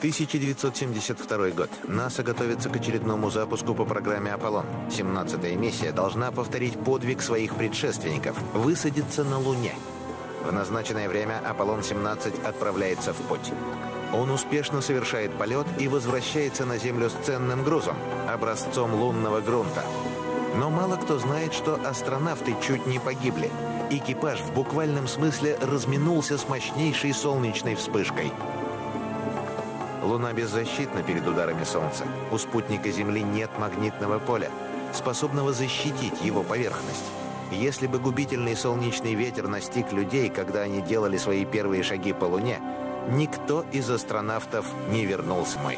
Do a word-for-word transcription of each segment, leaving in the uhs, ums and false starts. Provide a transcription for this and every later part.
тысяча девятьсот семьдесят второй год. НАСА готовится к очередному запуску по программе «Аполлон». семнадцатая миссия должна повторить подвиг своих предшественников – высадиться на Луне. В назначенное время «Аполлон-семнадцать» отправляется в путь. Он успешно совершает полет и возвращается на Землю с ценным грузом – образцом лунного грунта. Но мало кто знает, что астронавты чуть не погибли. Экипаж в буквальном смысле разминулся с мощнейшей солнечной вспышкой. Луна беззащитна перед ударами Солнца. У спутника Земли нет магнитного поля, способного защитить его поверхность. Если бы губительный солнечный ветер настиг людей, когда они делали свои первые шаги по Луне, никто из астронавтов не вернулся домой.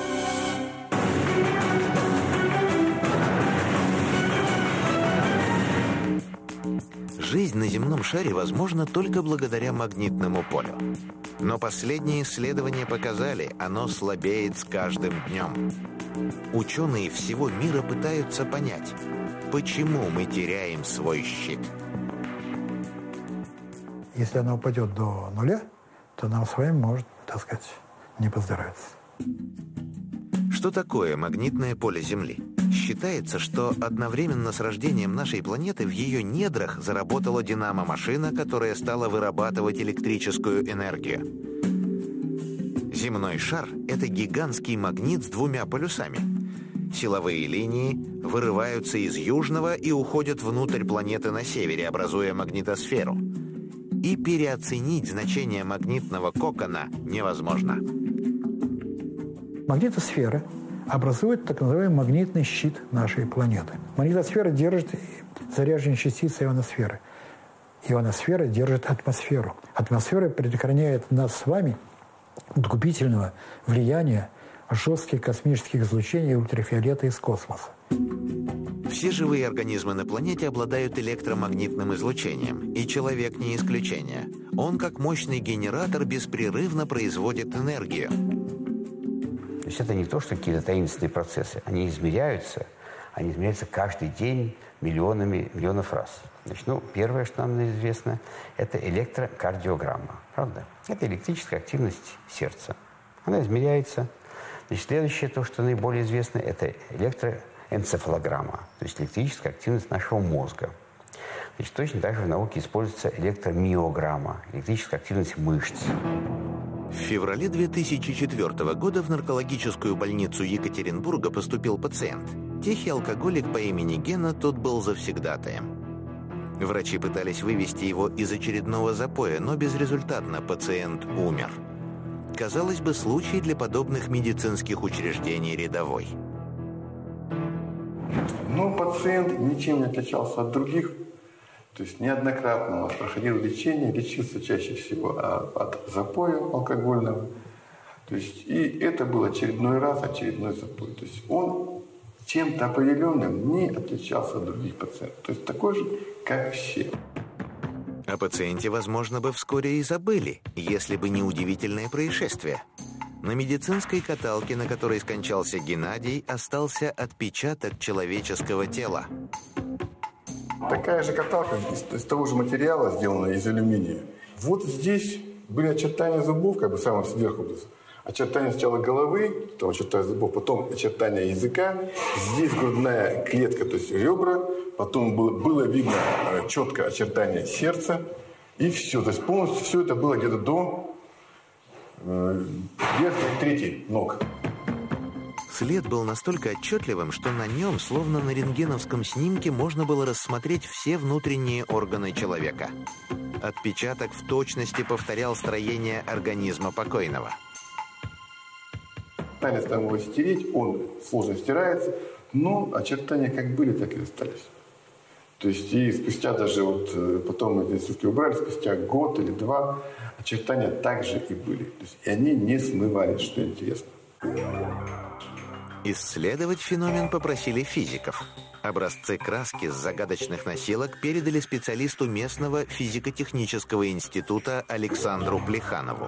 Жизнь на земном шаре возможна только благодаря магнитному полю. Но последние исследования показали, оно слабеет с каждым днем. Ученые всего мира пытаются понять, почему мы теряем свой щит. Если она упадет до нуля, то нам с вами может, так сказать, не поздоровиться. Что такое магнитное поле Земли? Считается, что одновременно с рождением нашей планеты в ее недрах заработала динамо-машина, которая стала вырабатывать электрическую энергию. Земной шар – это гигантский магнит с двумя полюсами. Силовые линии вырываются из южного и уходят внутрь планеты на севере, образуя магнитосферу. И переоценить значение магнитного кокона невозможно. Магнитосфера образует так называемый магнитный щит нашей планеты. Магнитосфера держит заряженные частицы ионосферы. Ионосфера держит атмосферу. Атмосфера предохраняет нас с вами от губительного влияния жестких космических излучений ультрафиолета из космоса. Все живые организмы на планете обладают электромагнитным излучением, и человек не исключение. Он, как мощный генератор, беспрерывно производит энергию. То есть это не то, что какие-то таинственные процессы. Они измеряются, они измеряются каждый день миллионами, миллионов раз. Значит, ну, первое, что нам известно, это электрокардиограмма. Правда? Это электрическая активность сердца. Она измеряется. Значит, следующее, то, что наиболее известно, это электроэнцефалограмма. То есть электрическая активность нашего мозга. Значит, точно так же в науке используется электромиограмма, электрическая активность мышц. В феврале две тысячи четвёртого года в наркологическую больницу Екатеринбурга поступил пациент. Тихий алкоголик по имени Гена, тот был завсегдатаем. Врачи пытались вывести его из очередного запоя, но безрезультатно пациент умер. Казалось бы, случай для подобных медицинских учреждений рядовой. Но пациент ничем не отличался от других. То есть неоднократно он проходил лечение, лечился чаще всего от запоя алкогольного. То есть, и это был очередной раз, очередной запой. То есть он чем-то определенным не отличался от других пациентов. То есть такой же, как все. О пациенте, возможно, бы вскоре и забыли, если бы не удивительное происшествие. На медицинской каталке, на которой скончался Геннадий, остался отпечаток человеческого тела. Такая же каталка из, из того же материала, сделана из алюминия. Вот здесь были очертания зубов, как бы самым сверху. Очертания сначала головы, потом очертания зубов, потом очертания языка. Здесь грудная клетка, то есть ребра. Потом было, было видно четко очертания сердца. И все. То есть полностью все это было где-то до э, верхней трети ног. След был настолько отчетливым, что на нем, словно на рентгеновском снимке, можно было рассмотреть все внутренние органы человека. Отпечаток в точности повторял строение организма покойного. Пытались там его стереть, он сложно стирается, но очертания как были, так и остались. То есть и спустя даже вот потом эти сутки убрали, спустя год или два очертания также и были. То есть и они не смывались, что интересно. Исследовать феномен попросили физиков. Образцы краски с загадочных носилок передали специалисту местного физико-технического института Александру Плеханову.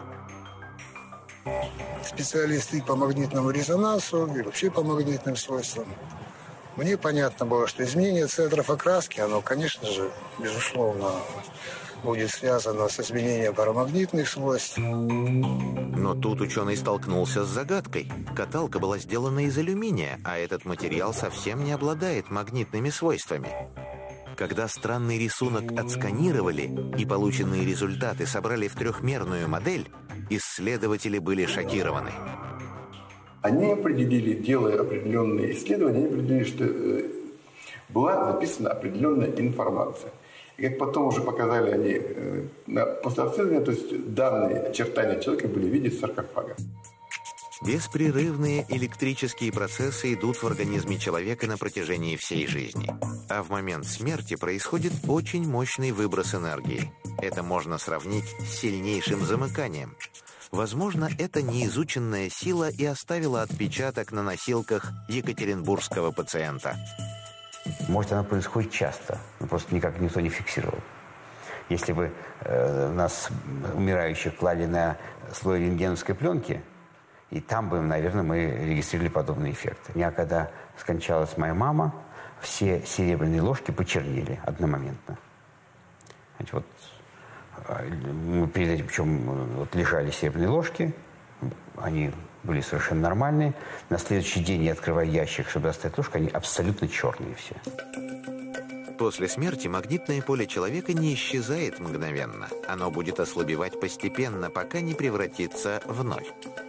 Специалисты по магнитному резонансу и вообще по магнитным свойствам. Мне понятно было, что изменение центров окраски, оно, конечно же, безусловно, будет связано с изменением парамагнитных свойств. Но тут ученый столкнулся с загадкой. Каталка была сделана из алюминия, а этот материал совсем не обладает магнитными свойствами. Когда странный рисунок отсканировали и полученные результаты собрали в трехмерную модель, исследователи были шокированы. Они определили, делая определенные исследования, они определили, что э, была записана определенная информация. И как потом уже показали они э, на, после обследования, то есть данные очертания человека были в виде саркофага. Беспрерывные электрические процессы идут в организме человека на протяжении всей жизни. А в момент смерти происходит очень мощный выброс энергии. Это можно сравнить с сильнейшим замыканием. Возможно, эта неизученная сила и оставила отпечаток на носилках екатеринбургского пациента. Может, она происходит часто, но просто никак никто не фиксировал. Если бы э, нас, умирающих, клали на слой рентгеновской пленки, и там бы, наверное, мы регистрировали подобные эффекты. У меня, когда скончалась моя мама, все серебряные ложки почернели одномоментно. Знаете, вот, мы перед этим, причем вот, лежали серебряные ложки, они были совершенно нормальные. На следующий день я открываю ящик, чтобы достать ложку, они абсолютно черные все. После смерти магнитное поле человека не исчезает мгновенно. Оно будет ослабевать постепенно, пока не превратится в ноль.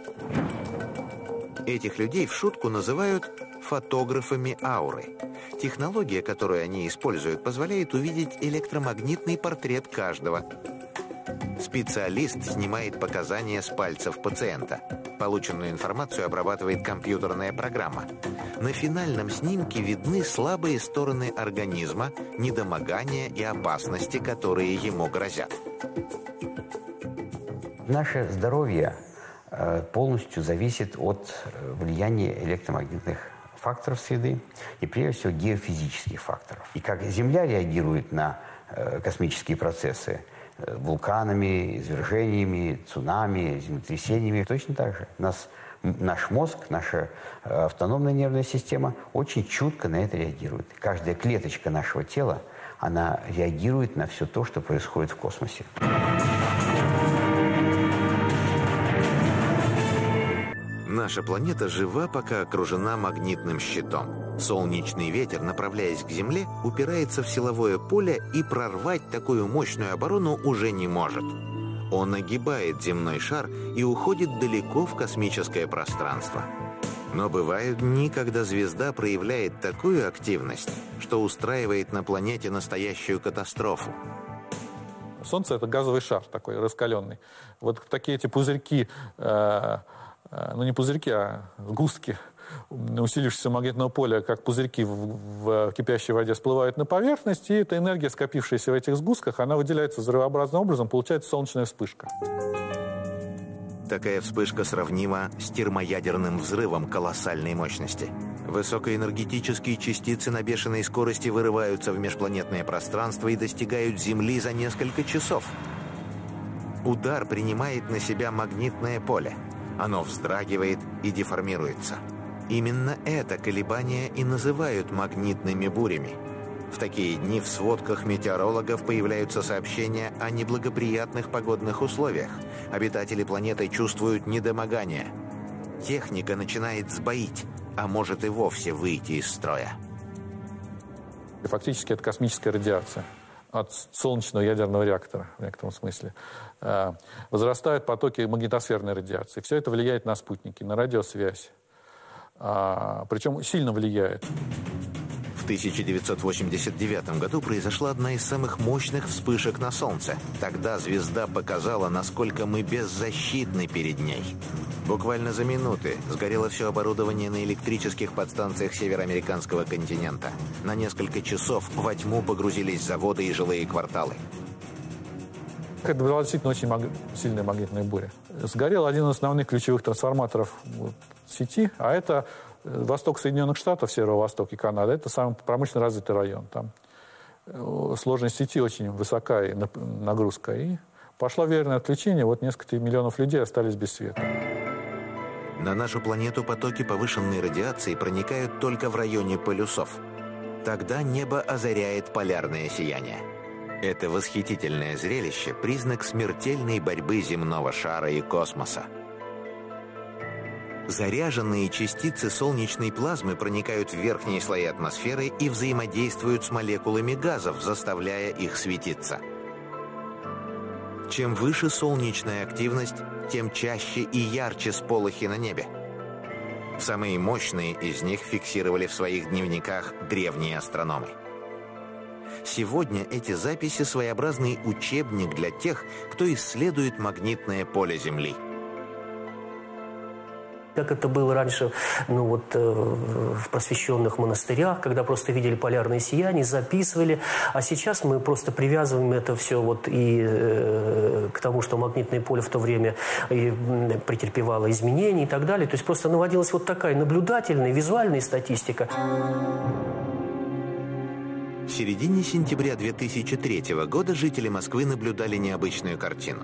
Этих людей в шутку называют фотографами ауры. Технология, которую они используют, позволяет увидеть электромагнитный портрет каждого. Специалист снимает показания с пальцев пациента. Полученную информацию обрабатывает компьютерная программа. На финальном снимке видны слабые стороны организма, недомогания и опасности, которые ему грозят. Наше здоровье полностью зависит от влияния электромагнитных факторов среды и, прежде всего, геофизических факторов. И как Земля реагирует на космические процессы, вулканами, извержениями, цунами, землетрясениями, точно так же. Нас, наш мозг, наша автономная нервная система очень чутко на это реагирует. Каждая клеточка нашего тела, она реагирует на все то, что происходит в космосе. Наша планета жива, пока окружена магнитным щитом. Солнечный ветер, направляясь к Земле, упирается в силовое поле и прорвать такую мощную оборону уже не может. Он огибает земной шар и уходит далеко в космическое пространство. Но бывают дни, когда звезда проявляет такую активность, что устраивает на планете настоящую катастрофу. Солнце – это газовый шар такой раскаленный. Вот такие эти пузырьки, э, э, ну не пузырьки, а сгустки усилившегося магнитного поля, как пузырьки в, в кипящей воде, всплывают на поверхность, и эта энергия, скопившаяся в этих сгустках, она выделяется взрывообразным образом, получается солнечная вспышка. Такая вспышка сравнима с термоядерным взрывом колоссальной мощности. Высокоэнергетические частицы на бешеной скорости вырываются в межпланетное пространство и достигают Земли за несколько часов. Удар принимает на себя магнитное поле. Оно вздрагивает и деформируется. Именно это колебания и называют магнитными бурями. В такие дни в сводках метеорологов появляются сообщения о неблагоприятных погодных условиях. Обитатели планеты чувствуют недомогание. Техника начинает сбоить, а может и вовсе выйти из строя. Фактически это космическая радиация от солнечного ядерного реактора, в некотором смысле. Возрастают потоки магнитосферной радиации. Все это влияет на спутники, на радиосвязь. Причем сильно влияет. В тысяча девятьсот восемьдесят девятом году произошла одна из самых мощных вспышек на Солнце. Тогда звезда показала, насколько мы беззащитны перед ней. Буквально за минуты сгорело все оборудование на электрических подстанциях североамериканского континента. На несколько часов во тьму погрузились заводы и жилые кварталы. Это была действительно очень маг... сильная магнитная буря. Сгорел один из основных ключевых трансформаторов сети, а это восток Соединенных Штатов, северо-восток и Канада. Это самый промышленно развитый район. Там сложность сети очень высока и нагрузка. И пошло верное отключение, вот несколько миллионов людей остались без света. На нашу планету потоки повышенной радиации проникают только в районе полюсов. Тогда небо озаряет полярное сияние. Это восхитительное зрелище – признак смертельной борьбы земного шара и космоса. Заряженные частицы солнечной плазмы проникают в верхние слои атмосферы и взаимодействуют с молекулами газов, заставляя их светиться. Чем выше солнечная активность, тем чаще и ярче сполохи на небе. Самые мощные из них фиксировали в своих дневниках древние астрономы. Сегодня эти записи – своеобразный учебник для тех, кто исследует магнитное поле Земли. Как это было раньше, ну вот, э, в просвещенных монастырях, когда просто видели полярные сияния, записывали. А сейчас мы просто привязываем это все вот и э, к тому, что магнитное поле в то время и, э, претерпевало изменения и так далее. То есть просто наводилась вот такая наблюдательная, визуальная статистика. В середине сентября две тысячи третьего года жители Москвы наблюдали необычную картину.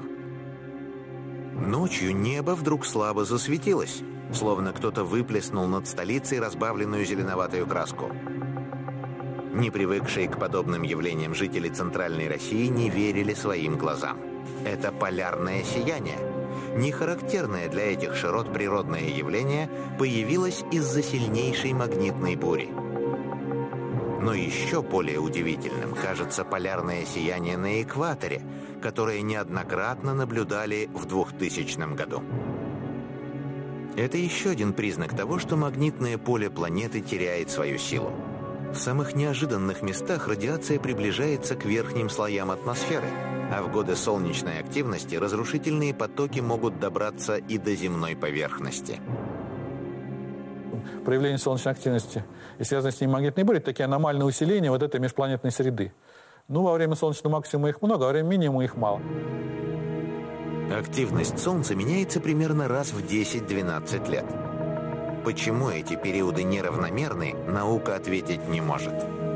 Ночью небо вдруг слабо засветилось, словно кто-то выплеснул над столицей разбавленную зеленоватую краску. Не привыкшие к подобным явлениям жители Центральной России не верили своим глазам. Это полярное сияние, не характерное для этих широт природное явление, появилось из-за сильнейшей магнитной бури. Но еще более удивительным кажется полярное сияние на экваторе, которое неоднократно наблюдали в двухтысячном году. Это еще один признак того, что магнитное поле планеты теряет свою силу. В самых неожиданных местах радиация приближается к верхним слоям атмосферы, а в годы солнечной активности разрушительные потоки могут добраться и до земной поверхности. Проявление солнечной активности и связанные с ней магнитные бури – такие аномальные усиления вот этой межпланетной среды. Ну, во время солнечного максимума их много, а во время минимума их мало. Активность Солнца меняется примерно раз в десять-двенадцать лет. Почему эти периоды неравномерны, наука ответить не может.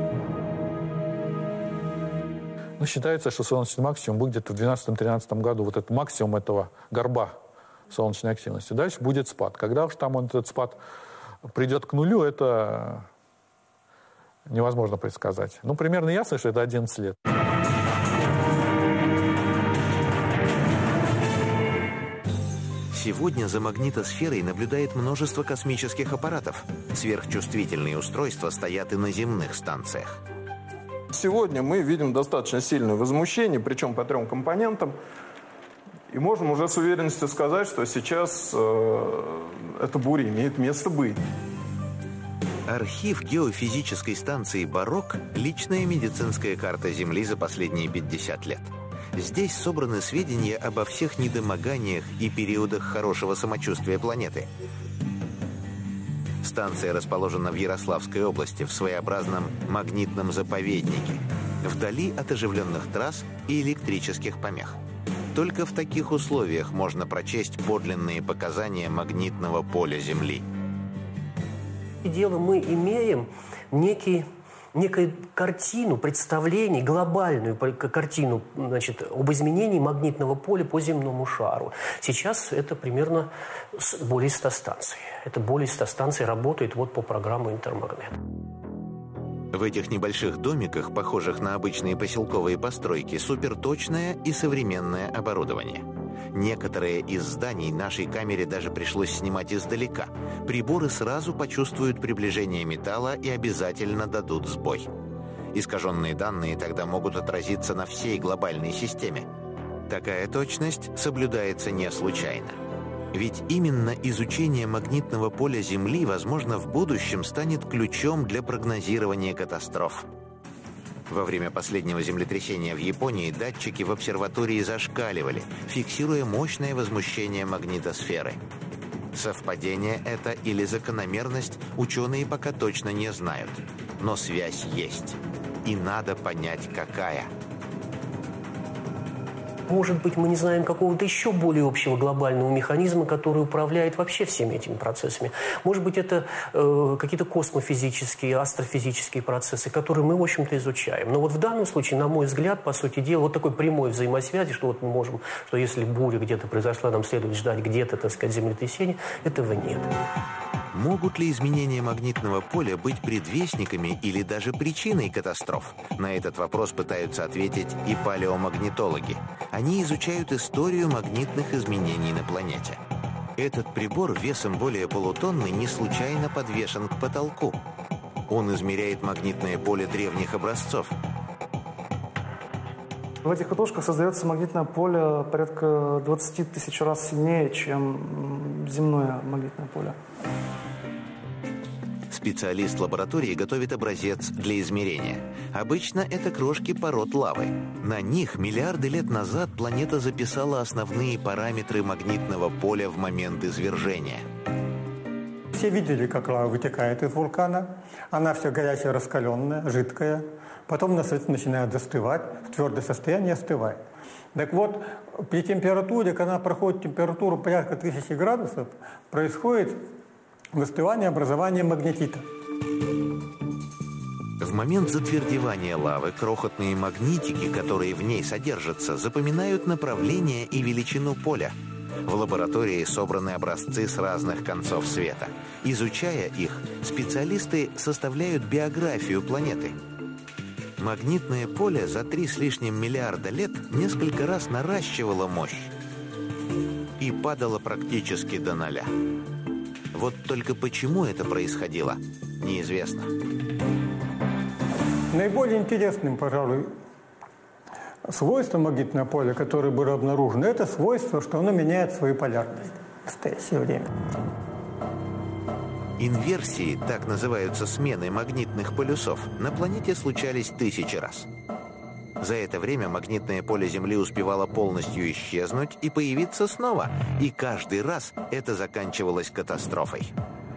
Ну, считается, что солнечный максимум будет где-то в двенадцатом-тринадцатом году, вот этот максимум этого горба солнечной активности. Дальше будет спад. Когда уж там он, этот спад придет к нулю, это невозможно предсказать. Ну, примерно ясно, что это одиннадцать лет. Сегодня за магнитосферой наблюдает множество космических аппаратов. Сверхчувствительные устройства стоят и на земных станциях. Сегодня мы видим достаточно сильное возмущение, причем по трем компонентам. И можем уже с уверенностью сказать, что сейчас э, эта буря имеет место быть. Архив геофизической станции «Барок» – личная медицинская карта Земли за последние пятьдесят лет. Здесь собраны сведения обо всех недомоганиях и периодах хорошего самочувствия планеты. Станция расположена в Ярославской области, в своеобразном магнитном заповеднике, вдали от оживленных трасс и электрических помех. Только в таких условиях можно прочесть подлинные показания магнитного поля Земли. Дело мы имеем некий, некую картину, представление, глобальную картину, значит, об изменении магнитного поля по земному шару. Сейчас это примерно более ста станций. Это более ста станций работает вот по программе «Интермагнет». В этих небольших домиках, похожих на обычные поселковые постройки, суперточное и современное оборудование. Некоторые из зданий нашей камере даже пришлось снимать издалека. Приборы сразу почувствуют приближение металла и обязательно дадут сбой. Искаженные данные тогда могут отразиться на всей глобальной системе. Такая точность соблюдается не случайно. Ведь именно изучение магнитного поля Земли, возможно, в будущем станет ключом для прогнозирования катастроф. Во время последнего землетрясения в Японии датчики в обсерватории зашкаливали, фиксируя мощное возмущение магнитосферы. Совпадение это или закономерность, ученые пока точно не знают. Но связь есть. И надо понять, какая. Может быть, мы не знаем какого-то еще более общего глобального механизма, который управляет вообще всеми этими процессами. Может быть, это э, какие-то космофизические, астрофизические процессы, которые мы, в общем-то, изучаем. Но вот в данном случае, на мой взгляд, по сути дела, вот такой прямой взаимосвязи, что вот мы можем, что если буря где-то произошла, нам следует ждать где-то, так сказать, землетрясения, этого нет. Могут ли изменения магнитного поля быть предвестниками или даже причиной катастроф? На этот вопрос пытаются ответить и палеомагнитологи. Они изучают историю магнитных изменений на планете. Этот прибор весом более полутонны не случайно подвешен к потолку. Он измеряет магнитное поле древних образцов. В этих катушках создается магнитное поле порядка двадцати тысяч раз сильнее, чем земное магнитное поле. Специалист лаборатории готовит образец для измерения. Обычно это крошки пород лавы. На них миллиарды лет назад планета записала основные параметры магнитного поля в момент извержения. Все видели, как лава вытекает из вулкана. Она все горячая, раскаленная, жидкая. Потом начинает застывать, в твердое состояние остывает. Так вот, при температуре, когда она проходит температуру порядка тысячи градусов, происходит выстывание, образование магнетита. В момент затвердевания лавы крохотные магнитики, которые в ней содержатся, запоминают направление и величину поля. В лаборатории собраны образцы с разных концов света. Изучая их, специалисты составляют биографию планеты. Магнитное поле за три с лишним миллиарда лет несколько раз наращивало мощь и падало практически до нуля. Вот только почему это происходило, неизвестно. Наиболее интересным, пожалуй, свойством магнитного поля, которое было обнаружено, это свойство, что оно меняет свою полярность в настоящее время. Инверсии, так называются смены магнитных полюсов, на планете случались тысячи раз. За это время магнитное поле Земли успевало полностью исчезнуть и появиться снова, и каждый раз это заканчивалось катастрофой.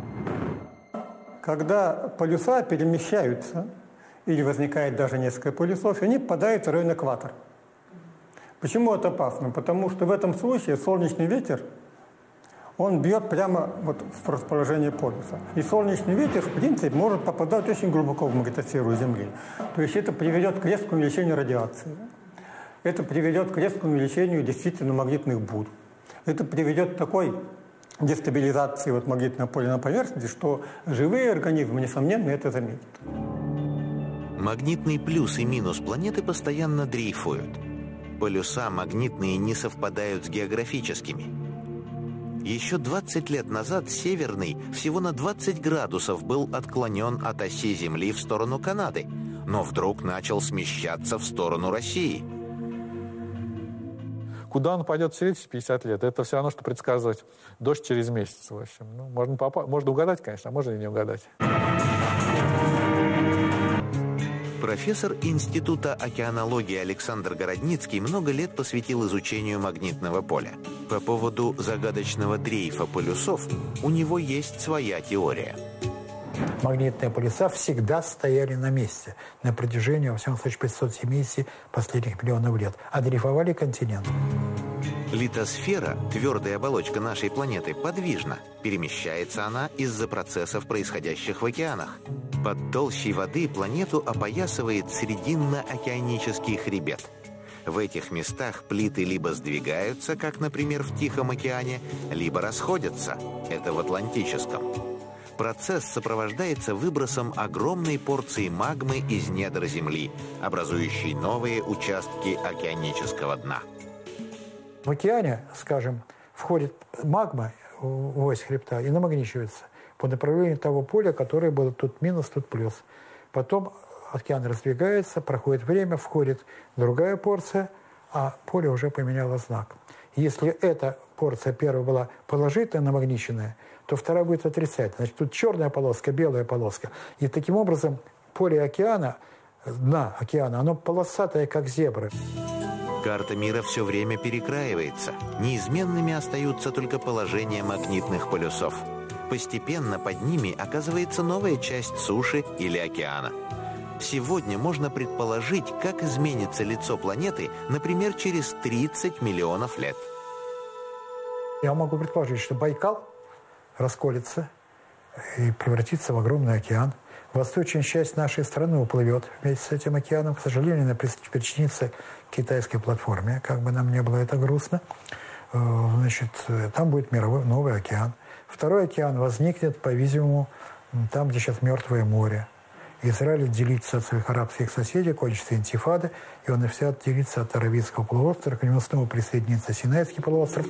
Когда полюса перемещаются, или возникает даже несколько полюсов, они попадают в район экватора. Почему это опасно? Потому что в этом случае солнечный ветер, он бьет прямо вот в расположение полюса. И солнечный ветер, в принципе, может попадать очень глубоко в магнитосферу Земли. То есть это приведет к резкому увеличению радиации. Это приведет к резкому увеличению действительно магнитных бурь. Это приведет к такой дестабилизации вот магнитного поля на поверхности, что живые организмы, несомненно, это заметят. Магнитный плюс и минус планеты постоянно дрейфуют. Полюса магнитные не совпадают с географическими. Еще двадцать лет назад Северный всего на двадцать градусов был отклонен от оси Земли в сторону Канады, но вдруг начал смещаться в сторону России. Куда он пойдет через пятьдесят лет, это все равно, что предсказывать дождь через месяц. В общем. Ну, можно, попа- можно угадать, конечно, а можно и не угадать. Профессор Института океанологии Александр Городницкий много лет посвятил изучению магнитного поля. По поводу загадочного дрейфа полюсов у него есть своя теория. Магнитные полюса всегда стояли на месте на протяжении, во всяком случае, пятьсот семидесяти последних миллионов лет, а дрейфовали континенты. Литосфера, твердая оболочка нашей планеты, подвижна. Перемещается она из-за процессов, происходящих в океанах. Под толщей воды планету опоясывает срединно-океанический хребет. В этих местах плиты либо сдвигаются, как, например, в Тихом океане, либо расходятся. Это в Атлантическом. Процесс сопровождается выбросом огромной порции магмы из недр Земли, образующей новые участки океанического дна. В океане, скажем, входит магма в ось хребта и намагничивается по направлению того поля, которое было тут минус, тут плюс. Потом океан раздвигается, проходит время, входит другая порция, а поле уже поменяло знак. Если эта порция первая была положительно намагниченная, то вторая будет отрицательная. Значит, тут черная полоска, белая полоска. И таким образом поле океана, дна океана, оно полосатое, как зебры. Карта мира все время перекраивается. Неизменными остаются только положения магнитных полюсов. Постепенно под ними оказывается новая часть суши или океана. Сегодня можно предположить, как изменится лицо планеты, например, через тридцать миллионов лет. Я могу предположить, что Байкал расколется и превратится в огромный океан. Восточная часть нашей страны уплывет вместе с этим океаном. К сожалению, она причинится китайской платформе, как бы нам не было это грустно. Значит, там будет мировой новый океан. Второй океан возникнет, по-видимому, там, где сейчас Мертвое море. Израиль отделится от своих арабских соседей, кончится интифада, и он и вся отделится от Аравийского полуострова, к нему снова присоединится Синайский полуостров.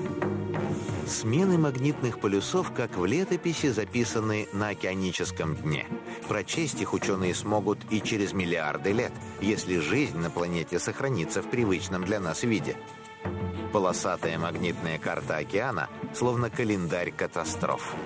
Смены магнитных полюсов, как в летописи, записаны на океаническом дне. Прочесть их ученые смогут и через миллиарды лет, если жизнь на планете сохранится в привычном для нас виде. Полосатая магнитная карта океана, словно календарь катастроф.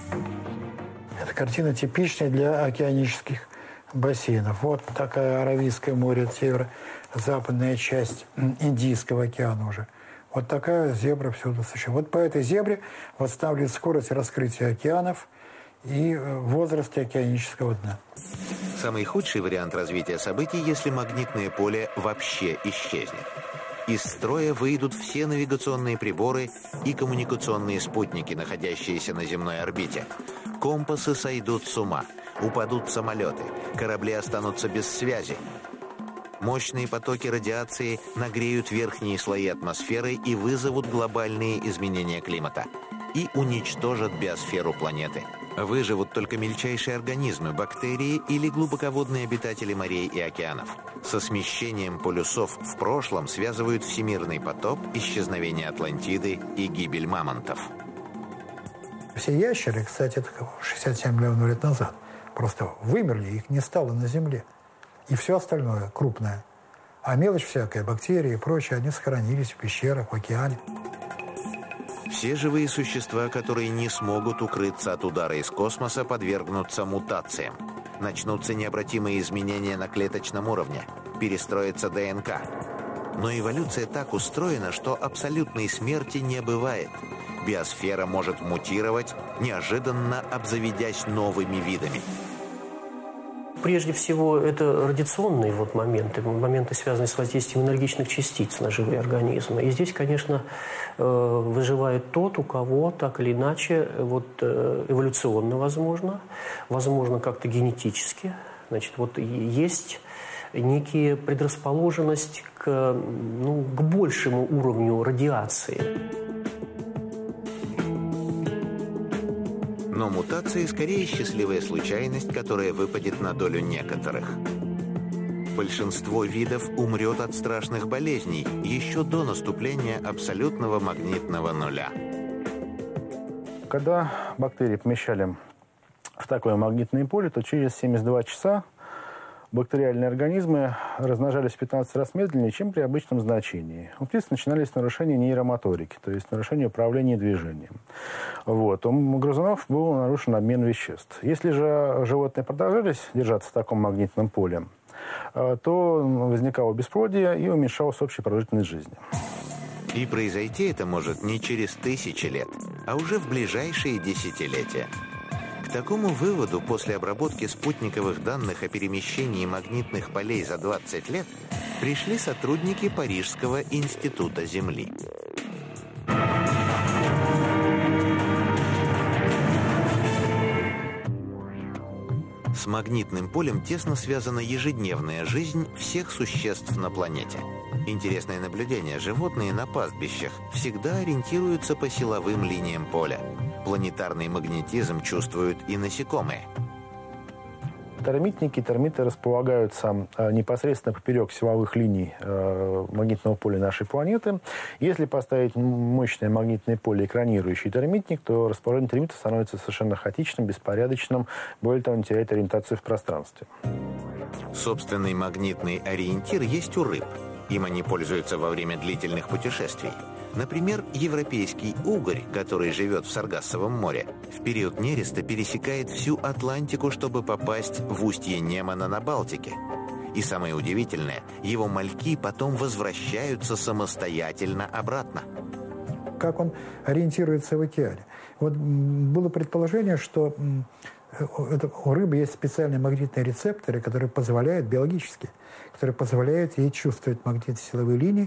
Эта картина типичная для океанических бассейнов. Вот такая Аравийское море, северо-западная часть Индийского океана уже. Вот такая зебра всюду существует. Вот по этой зебре восстанавливает скорость раскрытия океанов и возраст океанического дна. Самый худший вариант развития событий, если магнитное поле вообще исчезнет. Из строя выйдут все навигационные приборы и коммуникационные спутники, находящиеся на земной орбите. Компасы сойдут с ума, упадут самолеты, корабли останутся без связи. Мощные потоки радиации нагреют верхние слои атмосферы и вызовут глобальные изменения климата. И уничтожат биосферу планеты. Выживут только мельчайшие организмы, бактерии или глубоководные обитатели морей и океанов. Со смещением полюсов в прошлом связывают всемирный потоп, исчезновение Атлантиды и гибель мамонтов. Все ящеры, кстати, это шестьдесят семь миллионов лет назад, просто вымерли, их не стало на Земле. И все остальное крупное. А мелочь всякая, бактерии и прочее, они сохранились в пещерах, в океане. Все живые существа, которые не смогут укрыться от удара из космоса, подвергнутся мутациям. Начнутся необратимые изменения на клеточном уровне. Перестроится ДНК. Но эволюция так устроена, что абсолютной смерти не бывает. Биосфера может мутировать, неожиданно обзаведясь новыми видами. Прежде всего, это радиационные вот моменты, моменты, связанные с воздействием энергичных частиц на живые организмы. И здесь, конечно, выживает тот, у кого так или иначе вот, эволюционно возможно, возможно как-то генетически. Значит, вот есть некие предрасположенность к, ну, к большему уровню радиации. Но мутации скорее счастливая случайность, которая выпадет на долю некоторых. Большинство видов умрет от страшных болезней еще до наступления абсолютного магнитного нуля. Когда бактерии помещали в такое магнитное поле, то через семьдесят два часа бактериальные организмы размножались в пятнадцать раз медленнее, чем при обычном значении. У птиц начинались нарушения нейромоторики, то есть нарушения управления движением. Вот. У грызунов был нарушен обмен веществ. Если же животные продолжались держаться в таком магнитном поле, то возникало бесплодие и уменьшалась общая продолжительность жизни. И произойти это может не через тысячи лет, а уже в ближайшие десятилетия. К такому выводу после обработки спутниковых данных о перемещении магнитных полей за двадцать лет пришли сотрудники Парижского института Земли. С магнитным полем тесно связана ежедневная жизнь всех существ на планете. Интересное наблюдение: животные на пастбищах всегда ориентируются по силовым линиям поля. Планетарный магнетизм чувствуют и насекомые. Термитники, термиты располагаются непосредственно поперек силовых линий магнитного поля нашей планеты. Если поставить мощное магнитное поле, экранирующий термитник, то расположение термита становится совершенно хаотичным, беспорядочным, более того, он теряет ориентацию в пространстве. Собственный магнитный ориентир есть у рыб. Им они пользуются во время длительных путешествий. Например, европейский угорь, который живет в Саргассовом море, в период нереста пересекает всю Атлантику, чтобы попасть в устье Немана на Балтике. И самое удивительное, его мальки потом возвращаются самостоятельно обратно. Как он ориентируется в океане? Вот было предположение, что это, у рыбы есть специальные магнитные рецепторы, которые позволяют биологически, которые позволяют ей чувствовать магнитно-силовые линии.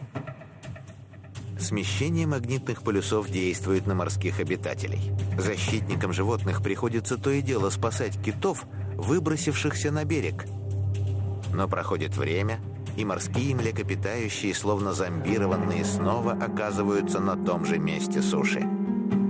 Смещение магнитных полюсов действует на морских обитателей. Защитникам животных приходится то и дело спасать китов, выбросившихся на берег. Но проходит время, и морские млекопитающие, словно зомбированные, снова оказываются на том же месте суши.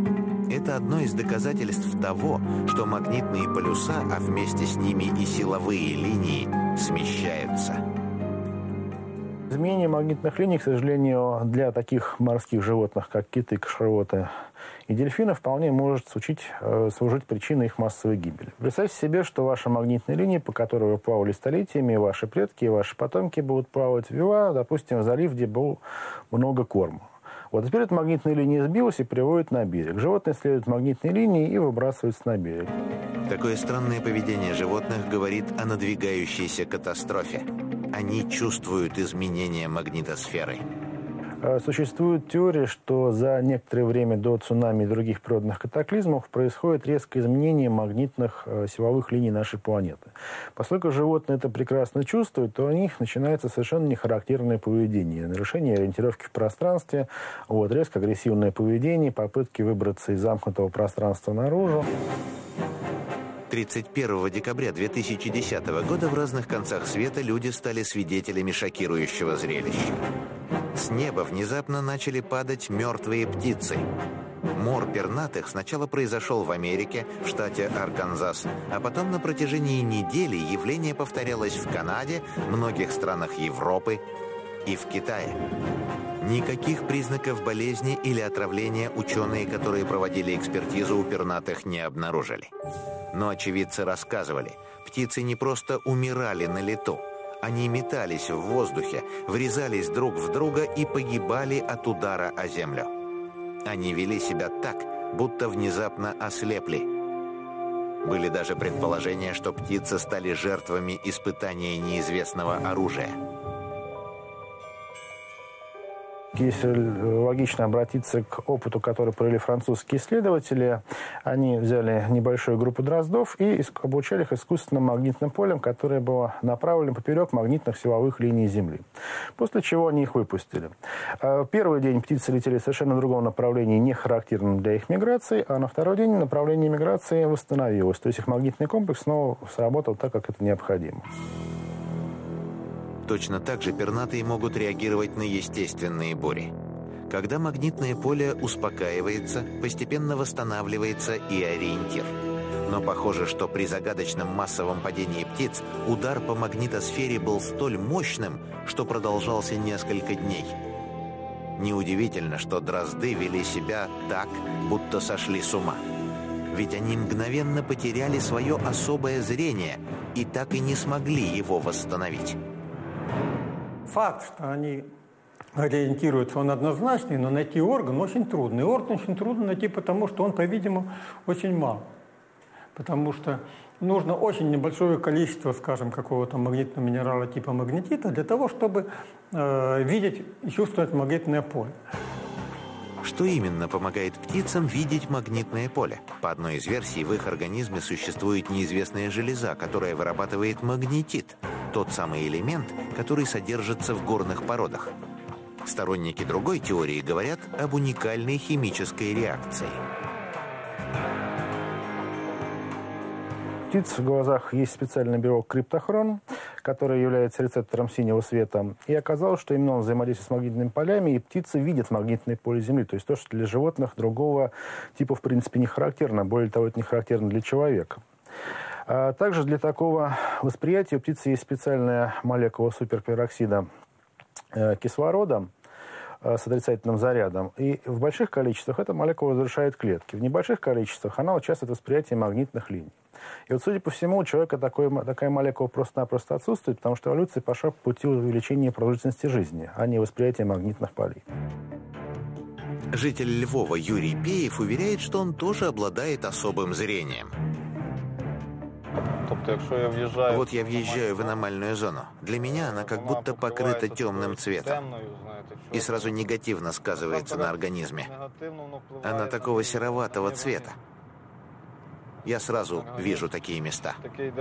Это одно из доказательств того, что магнитные полюса, а вместе с ними и силовые линии, смещаются. Изменение магнитных линий, к сожалению, для таких морских животных, как киты, кашалоты и дельфины, вполне может служить, э, служить причиной их массовой гибели. Представьте себе, что ваши магнитные линии, по которым вы плавали столетиями, ваши предки и ваши потомки будут плавать в, допустим, в залив, где было много корма. Вот теперь эта магнитная линия сбилась и приводит на берег. Животные следуют магнитной линии и выбрасываются на берег. Такое странное поведение животных говорит о надвигающейся катастрофе. Они чувствуют изменения магнитосферы. Существует теория, что за некоторое время до цунами и других природных катаклизмов происходит резкое изменение магнитных э, силовых линий нашей планеты. Поскольку животные это прекрасно чувствуют, то у них начинается совершенно нехарактерное поведение. Нарушение ориентировки в пространстве, вот, резко агрессивное поведение, попытки выбраться из замкнутого пространства наружу. тридцать первого декабря две тысячи десятого года в разных концах света люди стали свидетелями шокирующего зрелища. С неба внезапно начали падать мертвые птицы. Мор пернатых сначала произошел в Америке, в штате Арканзас, а потом на протяжении недели явление повторялось в Канаде, многих странах Европы и в Китае. Никаких признаков болезни или отравления ученые, которые проводили экспертизу у пернатых, не обнаружили. Но очевидцы рассказывали, птицы не просто умирали на лету. Они метались в воздухе, врезались друг в друга и погибали от удара о землю. Они вели себя так, будто внезапно ослепли. Были даже предположения, что птицы стали жертвами испытания неизвестного оружия. Если логично обратиться к опыту, который провели французские исследователи, они взяли небольшую группу дроздов и обучали их искусственным магнитным полем, которое было направлено поперек магнитных силовых линий Земли. После чего они их выпустили. Первый день птицы летели совершенно в другом направлении, не характерном для их миграции, а на второй день направление миграции восстановилось. То есть их магнитный комплекс снова сработал так, как это необходимо. Точно так же пернатые могут реагировать на естественные бури. Когда магнитное поле успокаивается, постепенно восстанавливается и ориентир. Но похоже, что при загадочном массовом падении птиц удар по магнитосфере был столь мощным, что продолжался несколько дней. Неудивительно, что дрозды вели себя так, будто сошли с ума. Ведь они мгновенно потеряли свое особое зрение и так и не смогли его восстановить. Факт, что они ориентируются, он однозначный, но найти орган очень трудно. И орган очень трудно найти, потому что он, по-видимому, очень мал. Потому что нужно очень небольшое количество, скажем, какого-то магнитного минерала типа магнетита для того, чтобы э, видеть и чувствовать магнитное поле. Что именно помогает птицам видеть магнитное поле? По одной из версий, в их организме существует неизвестная железа, которая вырабатывает магнетит. Тот самый элемент, который содержится в горных породах. Сторонники другой теории говорят об уникальной химической реакции. У птиц в глазах есть специальный белок криптохрон, который является рецептором синего света. И оказалось, что именно он взаимодействует с магнитными полями, и птицы видят магнитное поле Земли. То есть то, что для животных другого типа, в принципе, не характерно. Более того, это не характерно для человека. А также для такого восприятия у птицы есть специальная молекула суперпероксида э, кислорода э, с отрицательным зарядом. И в больших количествах эта молекула разрушает клетки. В небольших количествах она участвует в восприятии магнитных линий. И вот, судя по всему, у человека такой, такая молекула просто-напросто отсутствует, потому что эволюция пошла по пути увеличения продолжительности жизни, а не восприятия магнитных полей. Житель Львова Юрий Пеев уверяет, что он тоже обладает особым зрением. Вот я въезжаю в аномальную зону. Для меня она как будто покрыта темным цветом. И сразу негативно сказывается на организме. Она такого сероватого цвета. Я сразу вижу такие места.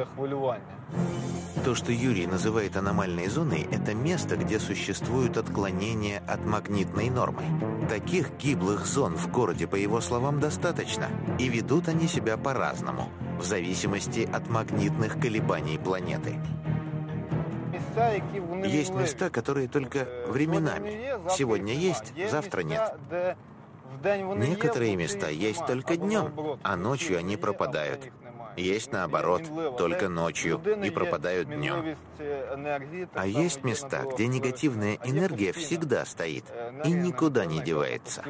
То, что Юрий называет аномальной зоной, это место, где существуют отклонения от магнитной нормы. Таких гиблых зон в городе, по его словам, достаточно. И ведут они себя по-разному, в зависимости от магнитных колебаний планеты. Есть места, которые только временами. Сегодня есть, завтра нет. Некоторые места есть только днем, а ночью они пропадают. Есть наоборот, только ночью и пропадают днем. А есть места, где негативная энергия всегда стоит и никуда не девается.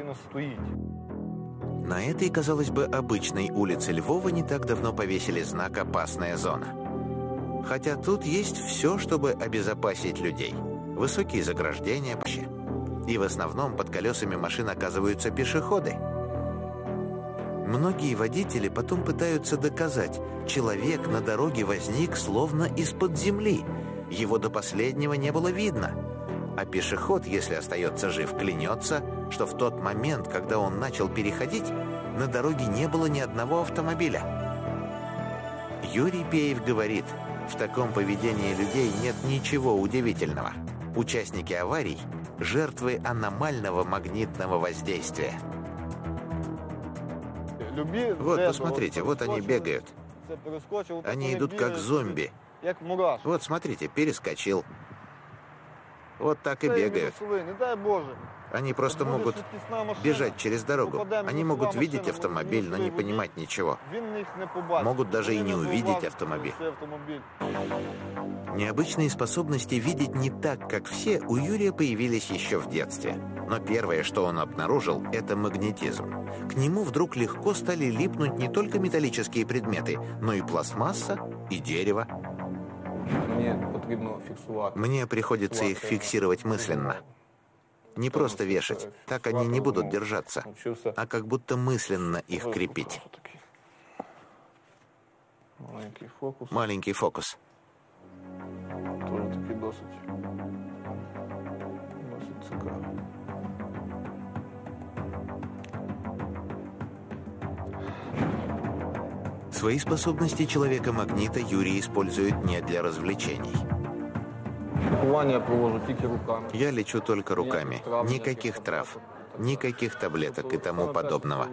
На этой, казалось бы, обычной улице Львова не так давно повесили знак «Опасная зона». Хотя тут есть все, чтобы обезопасить людей. Высокие заграждения, и в основном под колесами машин оказываются пешеходы. Многие водители потом пытаются доказать, человек на дороге возник словно из-под земли. Его до последнего не было видно. А пешеход, если остается жив, клянется, что в тот момент, когда он начал переходить, на дороге не было ни одного автомобиля. Юрий Пеев говорит, в таком поведении людей нет ничего удивительного. Участники аварий – жертвы аномального магнитного воздействия. Вот, посмотрите, вот они бегают. Они идут как зомби. Вот, смотрите, перескочил. Вот так и бегают. Они просто могут бежать через дорогу. Они могут видеть автомобиль, но не понимать ничего. Могут даже и не увидеть автомобиль. Необычные способности видеть не так, как все, у Юрия появились еще в детстве. Но первое, что он обнаружил, это магнетизм. К нему вдруг легко стали липнуть не только металлические предметы, но и пластмасса, и дерево. Мне приходится их фиксировать мысленно. Не просто вешать, так они не будут держаться, а как будто мысленно их крепить. Маленький фокус. Свои способности человека-магнита Юрий использует не для развлечений. Я лечу только руками. Никаких трав, никаких таблеток и тому подобного.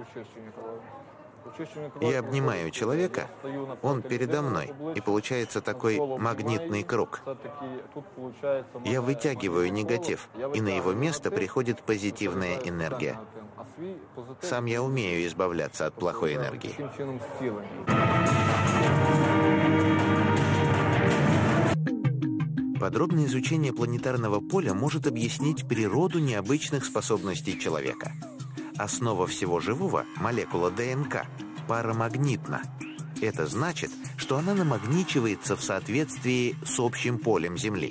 Я обнимаю человека, он передо мной, и получается такой магнитный круг. Я вытягиваю негатив, и на его место приходит позитивная энергия. Сам я умею избавляться от плохой энергии. Подробное изучение планетарного поля может объяснить природу необычных способностей человека. Основа всего живого, молекула ДНК, парамагнитна. Это значит, что она намагничивается в соответствии с общим полем Земли.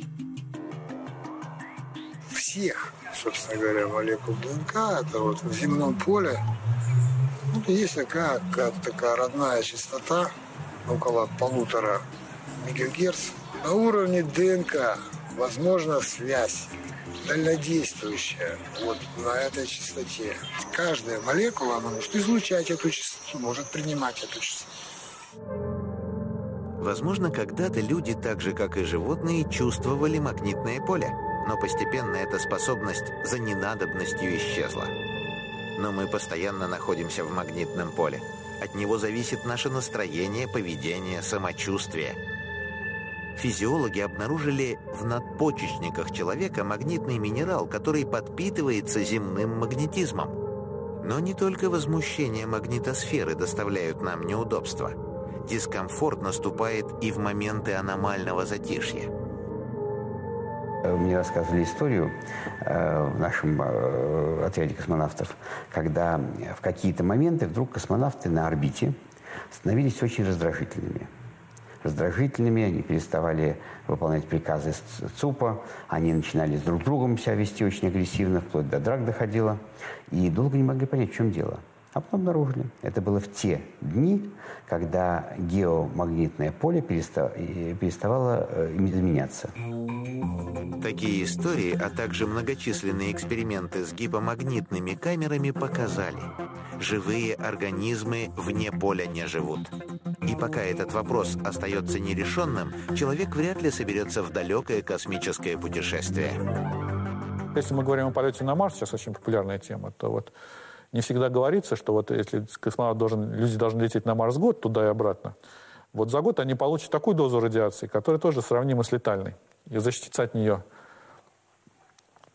Всех, собственно говоря, молекул ДНК, это вот в земном поле, ну, есть такая, как такая родная частота, около полутора мегагерц. На уровне ДНК возможна связь дальнодействующая вот на этой частоте. Каждая молекула она может излучать эту частоту, может принимать эту частоту. Возможно, когда-то люди, так же как и животные, чувствовали магнитное поле, но постепенно эта способность за ненадобностью исчезла. Но мы постоянно находимся в магнитном поле. От него зависит наше настроение, поведение, самочувствие. Физиологи обнаружили в надпочечниках человека магнитный минерал, который подпитывается земным магнетизмом. Но не только возмущение магнитосферы доставляют нам неудобства. Дискомфорт наступает и в моменты аномального затишья. Мне рассказывали историю э, в нашем э, отряде космонавтов, когда в какие-то моменты вдруг космонавты на орбите становились очень раздражительными. раздражительными, они переставали выполнять приказы ЦУПа, они начинали с друг другом себя вести очень агрессивно, вплоть до драк доходило, и долго не могли понять, в чем дело. А потом обнаружили. Это было в те дни, когда геомагнитное поле переставало изменяться. Такие истории, а также многочисленные эксперименты с гипомагнитными камерами показали, живые организмы вне поля не живут. И пока этот вопрос остается нерешенным, человек вряд ли соберется в далекое космическое путешествие. Если мы говорим о полете на Марс, сейчас очень популярная тема, то вот не всегда говорится, что вот если космонавт должен, люди должны лететь на Марс год туда и обратно, вот за год они получат такую дозу радиации, которая тоже сравнима с летальной, и защититься от нее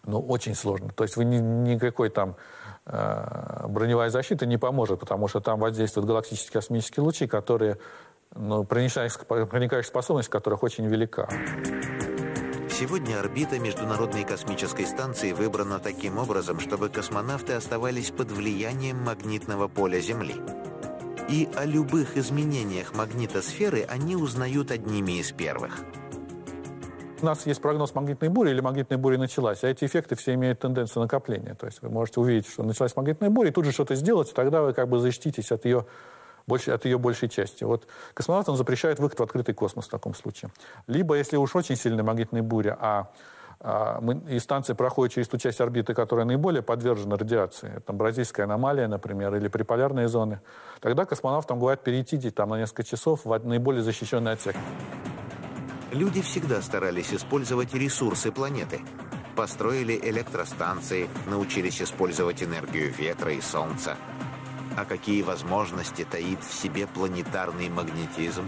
Ну, очень сложно. То есть вы ни, никакой там э, броневая защита не поможет, потому что там воздействуют галактические космические лучи, которые, ну, проникающая способность которых очень велика. Сегодня орбита Международной космической станции выбрана таким образом, чтобы космонавты оставались под влиянием магнитного поля Земли. И о любых изменениях магнитосферы они узнают одними из первых. У нас есть прогноз магнитной бури или магнитная буря началась, а эти эффекты все имеют тенденцию накопления. То есть вы можете увидеть, что началась магнитная буря, и тут же что-то сделать, и тогда вы как бы защититесь от ее, больше, от ее большей части. Вот космонавтам запрещают выход в открытый космос в таком случае. Либо, если уж очень сильная магнитная буря, а, а мы, и станция проходит через ту часть орбиты, которая наиболее подвержена радиации, там бразильская аномалия, например, или приполярные зоны, тогда космонавтам говорят перейти там, на несколько часов в наиболее защищенный отсек. Люди всегда старались использовать ресурсы планеты. Построили электростанции, научились использовать энергию ветра и солнца. А какие возможности таит в себе планетарный магнетизм?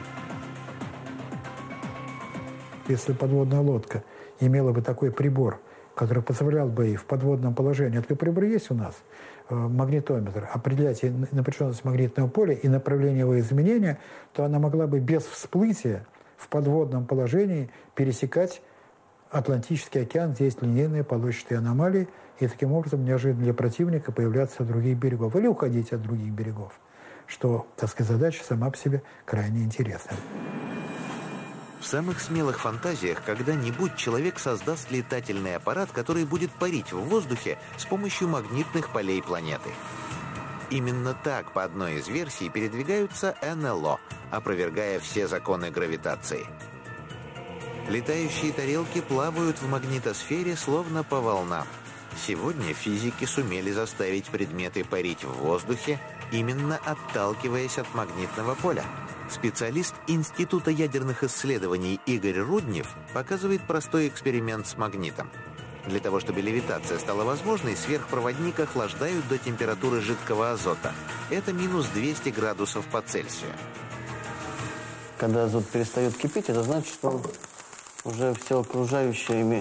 Если подводная лодка имела бы такой прибор, который позволял бы ей в подводном положении, такой прибор есть у нас, магнитометр, определять напряженность магнитного поля и направление его изменения, то она могла бы без всплытия в подводном положении пересекать Атлантический океан, где есть линейные полосчатые аномалии, и таким образом неожиданно для противника появляться от других берегов или уходить от других берегов, что, так сказать, задача сама по себе крайне интересная. В самых смелых фантазиях когда-нибудь человек создаст летательный аппарат, который будет парить в воздухе с помощью магнитных полей планеты. Именно так, по одной из версий, передвигаются эн эл о, опровергая все законы гравитации. Летающие тарелки плавают в магнитосфере словно по волнам. Сегодня физики сумели заставить предметы парить в воздухе, именно отталкиваясь от магнитного поля. Специалист Института ядерных исследований Игорь Руднев показывает простой эксперимент с магнитом. Для того, чтобы левитация стала возможной, сверхпроводник охлаждают до температуры жидкого азота. Это минус двести градусов по Цельсию. Когда азот перестает кипеть, это значит, что уже все окружающие,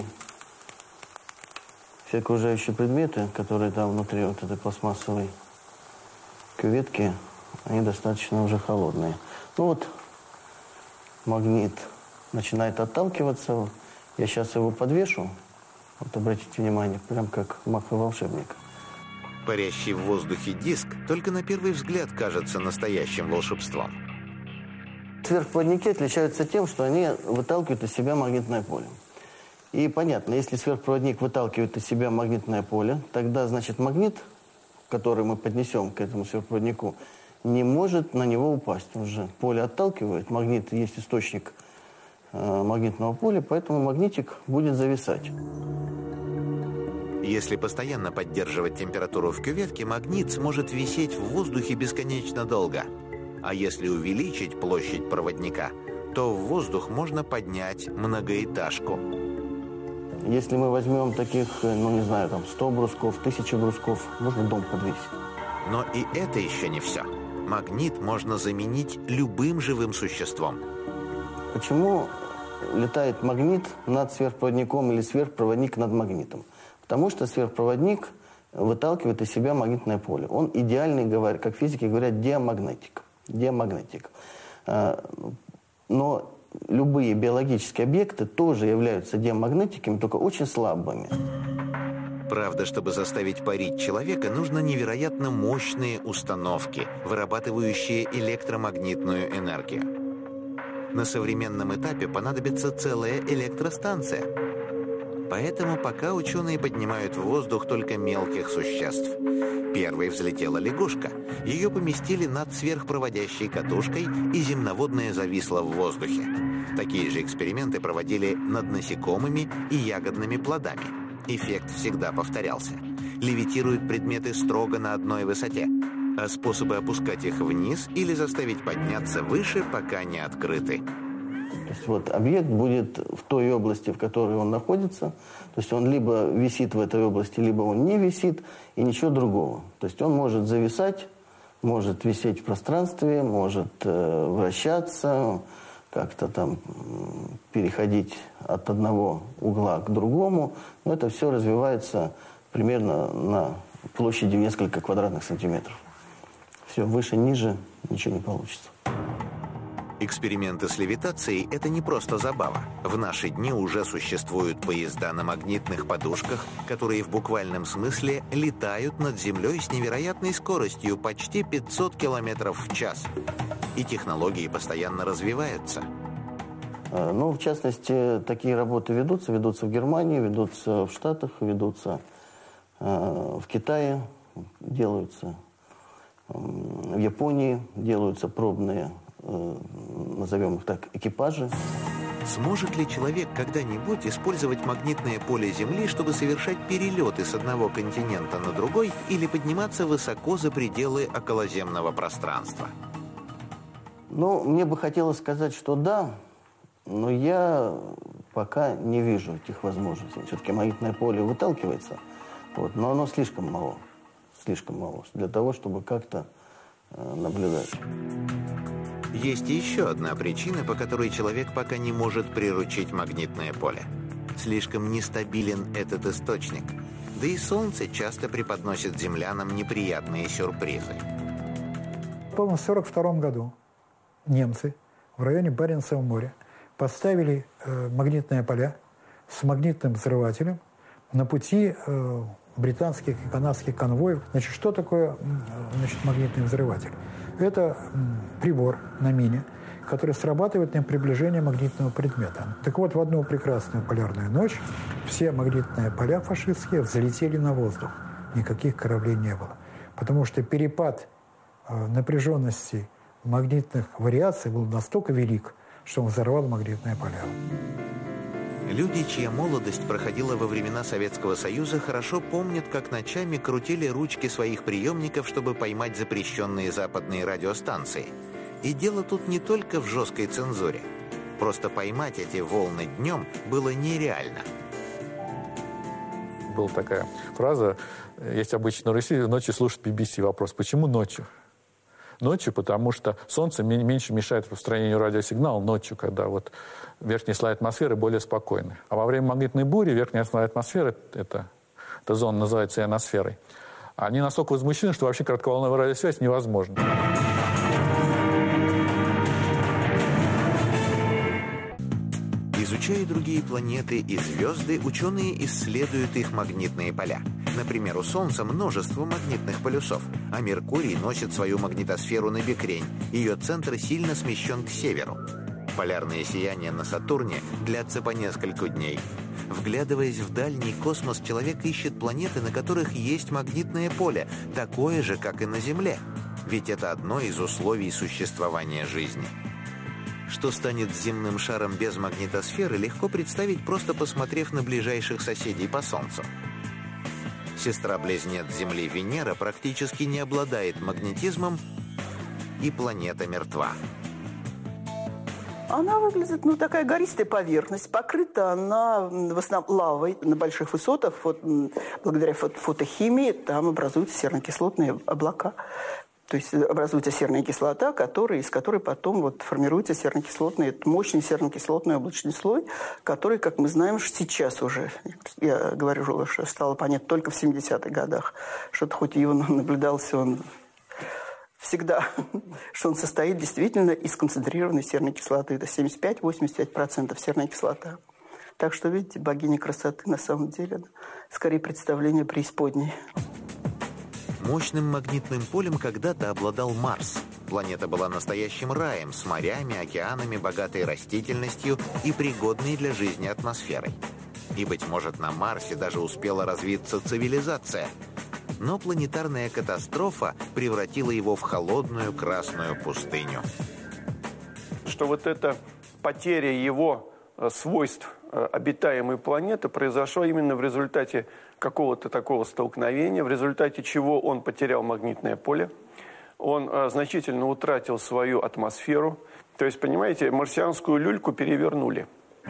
все окружающие предметы, которые там внутри вот этой пластмассовой кюветки, они достаточно уже холодные. Ну вот магнит начинает отталкиваться. Я сейчас его подвешу. Вот обратите внимание, прям как маг-волшебник. Парящий в воздухе диск только на первый взгляд кажется настоящим волшебством. Сверхпроводники отличаются тем, что они выталкивают из себя магнитное поле. И понятно, если сверхпроводник выталкивает из себя магнитное поле, тогда, значит, магнит, который мы поднесем к этому сверхпроводнику, не может на него упасть. Уже поле отталкивает, магнит есть источник э, магнитного поля, поэтому магнитик будет зависать. Если постоянно поддерживать температуру в кюветке, магнит сможет висеть в воздухе бесконечно долго. А если увеличить площадь проводника, то в воздух можно поднять многоэтажку. Если мы возьмем таких, ну не знаю, там сто брусков, тысяча брусков, можно дом подвесить. Но и это еще не все. Магнит можно заменить любым живым существом. Почему летает магнит над сверхпроводником или сверхпроводник над магнитом? Потому что сверхпроводник выталкивает из себя магнитное поле. Он идеальный, как физики говорят, диамагнетик. Диамагнетик. Но любые биологические объекты тоже являются диамагнетиками, только очень слабыми. Правда, чтобы заставить парить человека, нужно невероятно мощные установки, вырабатывающие электромагнитную энергию. На современном этапе понадобится целая электростанция. Поэтому пока ученые поднимают в воздух только мелких существ. Первой взлетела лягушка. Ее поместили над сверхпроводящей катушкой, и земноводная зависла в воздухе. Такие же эксперименты проводили над насекомыми и ягодными плодами. Эффект всегда повторялся. Левитируют предметы строго на одной высоте, а способы опускать их вниз или заставить подняться выше пока не открыты. То есть вот объект будет в той области, в которой он находится. То есть он либо висит в этой области, либо он не висит, и ничего другого. То есть он может зависать, может висеть в пространстве, может э, вращаться. То как-то там переходить от одного угла к другому. Но это все развивается примерно на площади в несколько квадратных сантиметров. Все, выше, ниже ничего не получится. Эксперименты с левитацией – это не просто забава. В наши дни уже существуют поезда на магнитных подушках, которые в буквальном смысле летают над Землей с невероятной скоростью почти пятьсот километров в час. И технологии постоянно развиваются. Ну, в частности, такие работы ведутся. Ведутся в Германии, ведутся в Штатах, ведутся э, в Китае, делаются э, в Японии, делаются пробные, э, назовем их так, экипажи. Сможет ли человек когда-нибудь использовать магнитное поле Земли, чтобы совершать перелеты с одного континента на другой или подниматься высоко за пределы околоземного пространства? Ну, мне бы хотелось сказать, что да, но я пока не вижу этих возможностей. Все-таки магнитное поле выталкивается, вот, но оно слишком мало, слишком мало для того, чтобы как-то э, наблюдать. Есть еще одна причина, по которой человек пока не может приручить магнитное поле. Слишком нестабилен этот источник. Да и Солнце часто преподносит землянам неприятные сюрпризы. По-моему, в сорок втором году немцы в районе Баренцева моря поставили э, магнитные поля с магнитным взрывателем на пути э, британских и канадских конвоев. Значит, что такое значит, магнитный взрыватель? Это м, прибор на мине, который срабатывает на приближение магнитного предмета. Так вот, в одну прекрасную полярную ночь все магнитные поля фашистские взлетели на воздух. Никаких кораблей не было. Потому что перепад э, напряженности магнитных вариаций был настолько велик, что он взорвал магнитные поля. Люди, чья молодость проходила во времена Советского Союза, хорошо помнят, как ночами крутили ручки своих приемников, чтобы поймать запрещенные западные радиостанции. И дело тут не только в жесткой цензуре. Просто поймать эти волны днем было нереально. Была такая фраза, есть обычно на Руси, ночью слушать би би си. Вопрос, почему ночью? Ночью, потому что Солнце меньше мешает распространению радиосигнала ночью, когда вот верхний слой атмосферы более спокойный. А во время магнитной бури верхняя слой атмосферы, это, эта зона называется ионосферой, они настолько возмущены, что вообще коротковолновая радиосвязь невозможна. Изучая другие планеты и звезды, ученые исследуют их магнитные поля. Например, у Солнца множество магнитных полюсов, а Меркурий носит свою магнитосферу набекрень. Ее центр сильно смещен к северу. Полярные сияния на Сатурне длятся по несколько дней. Вглядываясь в дальний космос, человек ищет планеты, на которых есть магнитное поле, такое же, как и на Земле. Ведь это одно из условий существования жизни. Что станет с земным шаром без магнитосферы, легко представить, просто посмотрев на ближайших соседей по Солнцу. Сестра-близнец Земли Венера практически не обладает магнетизмом, и планета мертва. Она выглядит, ну, такая гористая поверхность, покрыта она в основном лавой на больших высотах. Вот, благодаря фото фотохимии там образуются серно-кислотные облака. То есть образуется серная кислота, которая, из которой потом вот формируется серно-кислотный, мощный серно-кислотный облачный слой, который, как мы знаем, сейчас уже, я говорю, что стало понятно только в семидесятых годах, что-то хоть его наблюдался он всегда, что он состоит действительно из концентрированной серной кислоты. Это семьдесят пять — восемьдесят пять процентов серная кислота. Так что, видите, богиня красоты на самом деле скорее представление преисподней. Мощным магнитным полем когда-то обладал Марс. Планета была настоящим раем с морями, океанами, богатой растительностью и пригодной для жизни атмосферой. И, быть может, на Марсе даже успела развиться цивилизация. Но планетарная катастрофа превратила его в холодную красную пустыню. Что вот эта потеря его свойств обитаемой планеты произошла именно в результате какого-то такого столкновения, в результате чего он потерял магнитное поле, он а, значительно утратил свою атмосферу. То есть, понимаете, марсианскую люльку перевернули.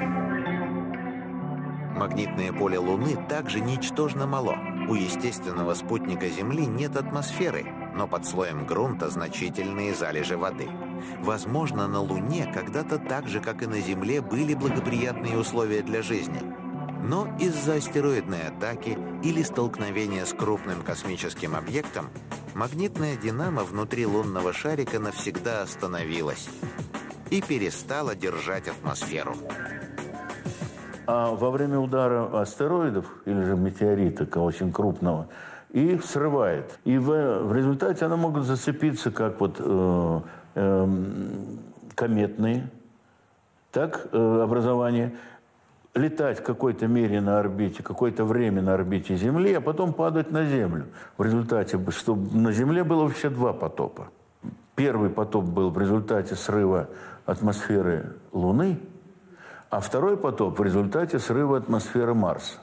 Магнитное поле Луны также ничтожно мало. У естественного спутника Земли нет атмосферы, но под слоем грунта значительные залежи воды. Возможно, на Луне когда-то так же, как и на Земле, были благоприятные условия для жизни. Но из-за астероидной атаки или столкновения с крупным космическим объектом магнитная динамо внутри лунного шарика навсегда остановилась и перестала держать атмосферу. А во время удара астероидов или же метеорита очень крупного их срывает. И в, в результате они могут зацепиться как вот э, э, кометные, так э, образование, летать в какой-то мере на орбите, какое-то время на орбите Земли, а потом падать на Землю. В результате, чтобы на Земле было вообще два потопа. Первый потоп был в результате срыва атмосферы Луны, а второй потоп в результате срыва атмосферы Марса.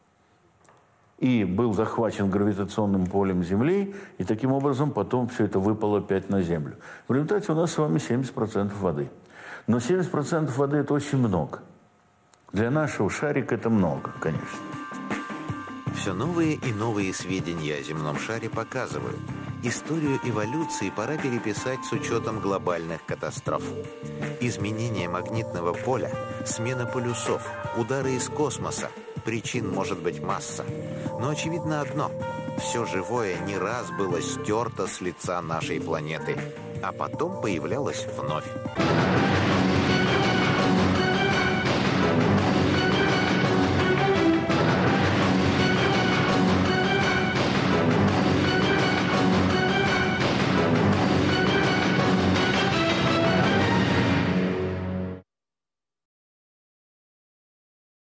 И был захвачен гравитационным полем Земли, и таким образом потом все это выпало опять на Землю. В результате у нас с вами семьдесят процентов воды. Но семьдесят процентов воды – это очень много. Для нашего шарика это много, конечно. Все новые и новые сведения о земном шаре показывают, историю эволюции пора переписать с учетом глобальных катастроф. Изменение магнитного поля, смена полюсов, удары из космоса. Причин может быть масса. Но очевидно одно – все живое не раз было стерто с лица нашей планеты, а потом появлялось вновь.